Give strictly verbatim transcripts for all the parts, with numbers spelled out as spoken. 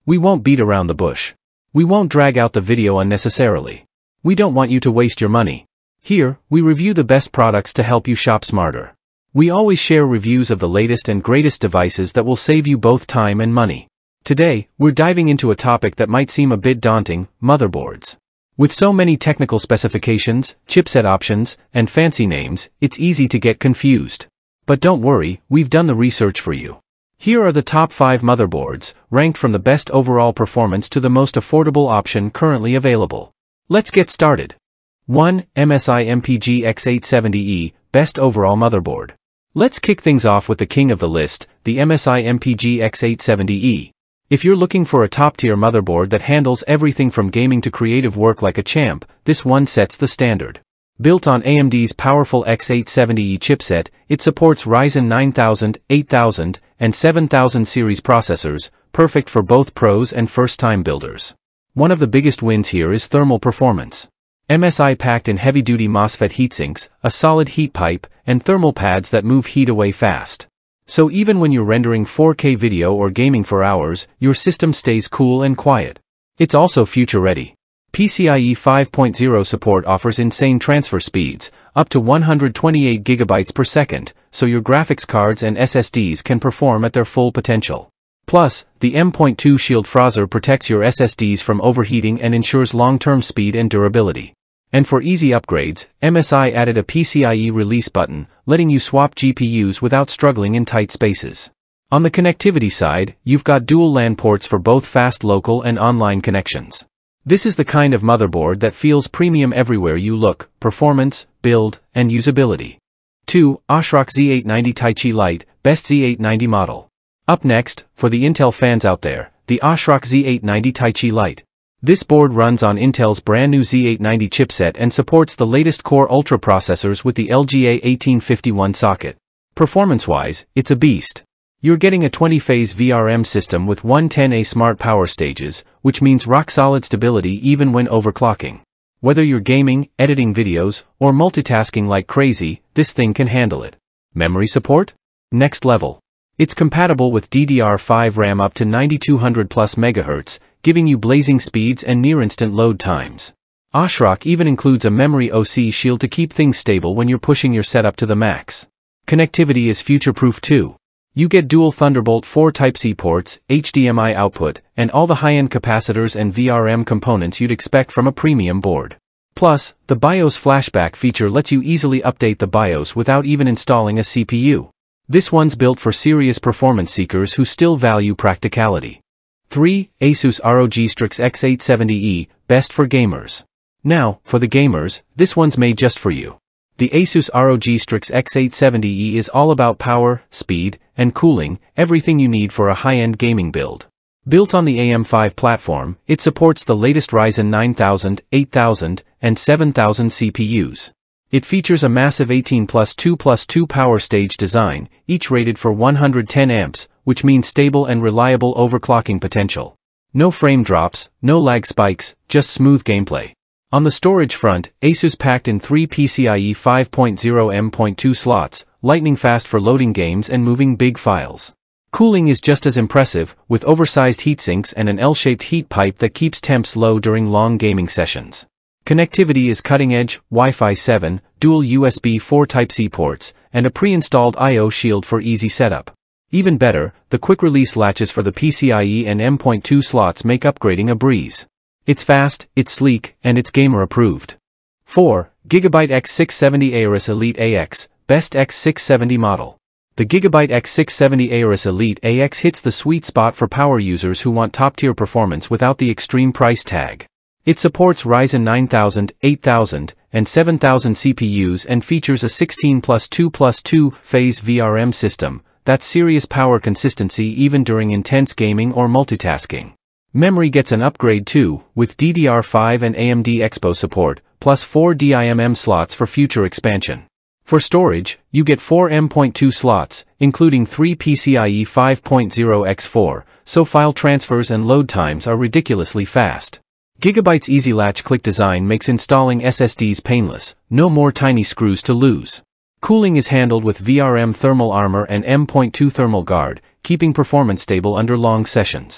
We won't beat around the bush. We won't drag out the video unnecessarily. We don't want you to waste your money. Here, we review the best products to help you shop smarter. We always share reviews of the latest and greatest devices that will save you both time and money. Today, we're diving into a topic that might seem a bit daunting: motherboards. With so many technical specifications, chipset options, and fancy names, it's easy to get confused. But don't worry, we've done the research for you. Here are the top five motherboards, ranked from the best overall performance to the most affordable option currently available. Let's get started. one. M S I M P G X eight seventy E, Best Overall Motherboard. Let's kick things off with the king of the list, the M S I M P G X eight seventy E. If you're looking for a top-tier motherboard that handles everything from gaming to creative work like a champ, this one sets the standard. Built on A M D's powerful X eight seventy E chipset, it supports Ryzen nine thousand, eight thousand, and seven thousand series processors, perfect for both pros and first-time builders. One of the biggest wins here is thermal performance. M S I packed in heavy-duty MOSFET heatsinks, a solid heat pipe, and thermal pads that move heat away fast. So even when you're rendering four K video or gaming for hours, your system stays cool and quiet. It's also future-ready. PCIe five point oh support offers insane transfer speeds, up to one hundred twenty-eight gigabytes per second, so your graphics cards and S S Ds can perform at their full potential. Plus, the M dot two Shield Frozzer protects your S S Ds from overheating and ensures long-term speed and durability. And for easy upgrades, M S I added a PCIe release button, letting you swap G P Us without struggling in tight spaces. On the connectivity side, you've got dual LAN ports for both fast local and online connections. This is the kind of motherboard that feels premium everywhere you look: performance, build, and usability. two. ASRock Z eight ninety Taichi Lite, Best Z eight ninety Model. Up next, for the Intel fans out there, the ASRock Z eight ninety Taichi Lite. This board runs on Intel's brand new Z eight ninety chipset and supports the latest Core Ultra processors with the L G A eighteen fifty-one socket. Performance-wise, it's a beast. You're getting a twenty-phase V R M system with one ten A smart power stages, which means rock-solid stability even when overclocking. Whether you're gaming, editing videos, or multitasking like crazy, this thing can handle it. Memory support? Next level. It's compatible with D D R five RAM up to ninety-two hundred plus megahertz, giving you blazing speeds and near-instant load times. ASRock even includes a memory O C shield to keep things stable when you're pushing your setup to the max. Connectivity is future-proof too. You get dual Thunderbolt four Type-C ports, H D M I output, and all the high-end capacitors and V R M components you'd expect from a premium board. Plus, the BIOS flashback feature lets you easily update the BIOS without even installing a C P U. This one's built for serious performance seekers who still value practicality. three. ASUS R O G Strix X eight seventy E, Best for Gamers. Now, for the gamers, this one's made just for you. The ASUS R O G Strix X eight seventy E is all about power, speed, and cooling, everything you need for a high-end gaming build. Built on the A M five platform, it supports the latest Ryzen nine thousand, eight thousand, and seven thousand C P Us. It features a massive eighteen plus two plus two power stage design, each rated for one hundred ten amps, which means stable and reliable overclocking potential. No frame drops, no lag spikes, just smooth gameplay. On the storage front, ASUS packed in three PCIe five point oh M dot two slots, lightning fast for loading games and moving big files. Cooling is just as impressive, with oversized heatsinks and an L-shaped heat pipe that keeps temps low during long gaming sessions. Connectivity is cutting-edge, Wi-Fi seven, dual U S B four Type-C ports, and a pre-installed I O shield for easy setup. Even better, the quick-release latches for the PCIe and M dot two slots make upgrading a breeze. It's fast, it's sleek, and it's gamer-approved. four. Gigabyte X six seventy Aorus Elite A X, Best X six seventy Model. The Gigabyte X six seventy Aorus Elite A X hits the sweet spot for power users who want top-tier performance without the extreme price tag. It supports Ryzen nine thousand, eight thousand, and seven thousand C P Us and features a sixteen plus two plus two phase V R M system. That's serious power consistency even during intense gaming or multitasking. Memory gets an upgrade too, with D D R five and A M D Expo support, plus four D I M M slots for future expansion. For storage, you get four M dot two slots, including three PCIe five point oh by four, so file transfers and load times are ridiculously fast. Gigabyte's Easy Latch click design makes installing S S Ds painless, no more tiny screws to lose. Cooling is handled with V R M thermal armor and M dot two thermal guard, keeping performance stable under long sessions.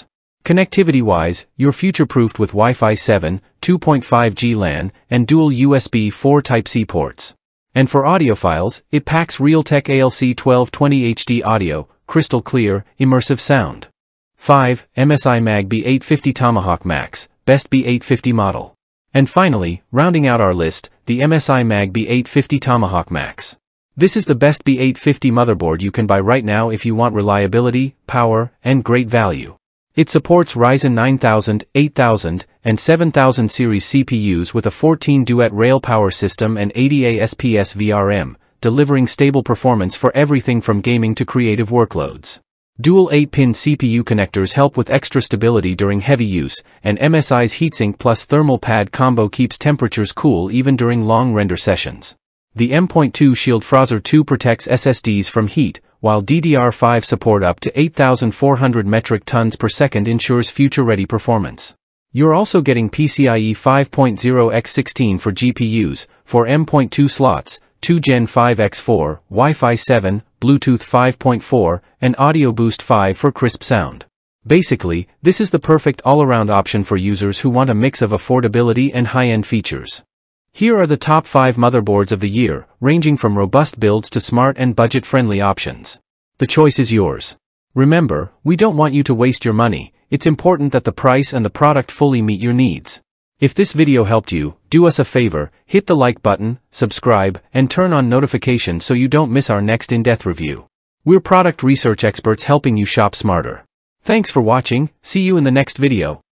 Connectivity-wise, you're future-proofed with Wi-Fi seven, two point five G LAN, and dual U S B four Type-C ports. And for audiophiles, it packs Realtek A L C twelve twenty H D audio, crystal clear, immersive sound. five. M S I M A G B eight fifty Tomahawk Max, best B eight fifty model. And finally, rounding out our list, the M S I M A G B eight fifty Tomahawk Max. This is the best B eight fifty motherboard you can buy right now if you want reliability, power, and great value. It supports Ryzen nine thousand, eight thousand, and seven thousand series C P Us with a fourteen duet rail power system and eighty A S P S V R M, delivering stable performance for everything from gaming to creative workloads. Dual eight pin C P U connectors help with extra stability during heavy use, and M S I's heatsink plus thermal pad combo keeps temperatures cool even during long render sessions. The M dot two Shield Frozr two protects S S Ds from heat, while D D R five support up to eight thousand four hundred metric tons per second ensures future-ready performance. You're also getting PCIe five point oh by sixteen for G P Us, for M dot two slots, two Gen five by four, Wi-Fi seven, Bluetooth five point four, and Audio Boost five for crisp sound. Basically, this is the perfect all-around option for users who want a mix of affordability and high-end features. Here are the top five motherboards of the year, ranging from robust builds to smart and budget-friendly options. The choice is yours. Remember, we don't want you to waste your money. It's important that the price and the product fully meet your needs. If this video helped you, do us a favor, hit the like button, subscribe, and turn on notifications so you don't miss our next in-depth review. We're product research experts helping you shop smarter. Thanks for watching, see you in the next video.